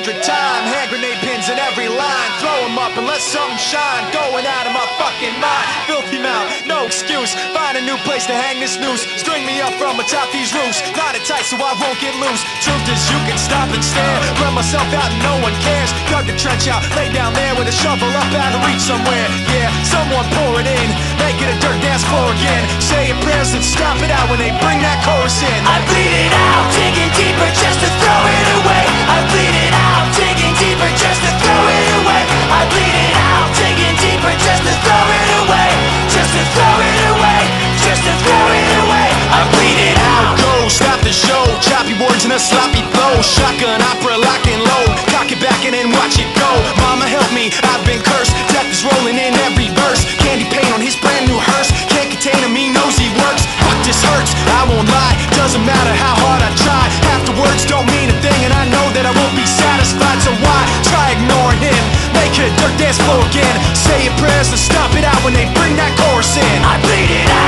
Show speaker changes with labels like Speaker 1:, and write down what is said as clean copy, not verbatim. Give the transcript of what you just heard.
Speaker 1: 100 times. Hand grenade pins in every line. Throw them up and let something shine. Going out of my fucking mind. Filthy mouth, no excuse. Find a new place to hang this noose. String me up from atop these roofs. Knot it tight so I won't get loose. Truth is you can stop and stare. Run myself out and no one cares. Dug the trench out, lay down there with a shovel up out of reach somewhere. Yeah, someone pour it in. Make it a dirt dance floor again. Say your prayers and stop it out when they bring that chorus in.
Speaker 2: I bleed it out, digging deeper just to throw it away. I bleed it out, digging deeper just to throw it away. I bleed it out, digging deeper just to throw it away. Just to throw it away, just to throw it away. I bleed it out.
Speaker 1: Go, stop the show. Choppy words and a sloppy flow. Shotgun opera, lock and load. Cock it back and then watch it go. Mama help me, I've been cursed. Death is rolling in every verse. Candy paint on his brand new hearse. Can't contain him, he knows he works. Fuck, this hurts, I won't lie. Doesn't matter how hard I try. Half the words don't mean a thing, and I know that I won't be satisfied. So why try ignoring him? Make it a dirt dance floor again. Say your prayers and stop it out when they bring that chorus in.
Speaker 2: I bleed it out.